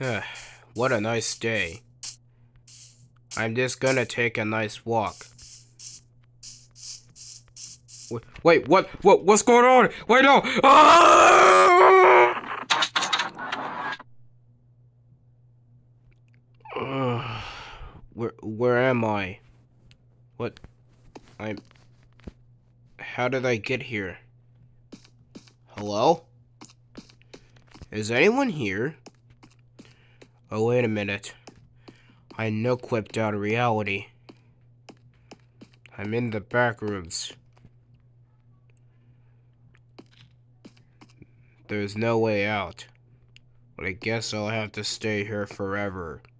What a nice day. I'm just gonna take a nice walk. Wait, what's going on? Wait, no! Ah! Where am I? What? I'm... How did I get here? Hello? Is anyone here? Oh, wait a minute. I noclipped out of reality. I'm in the back rooms. There's no way out. But I guess I'll have to stay here forever.